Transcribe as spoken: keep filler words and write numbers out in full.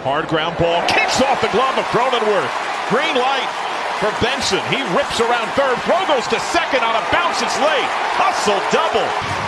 Hard ground ball, kicks off the glove of Cronenworth. Green light for Benson. He rips around third. Throw goes to second on a bounce. It's late. Hustle double.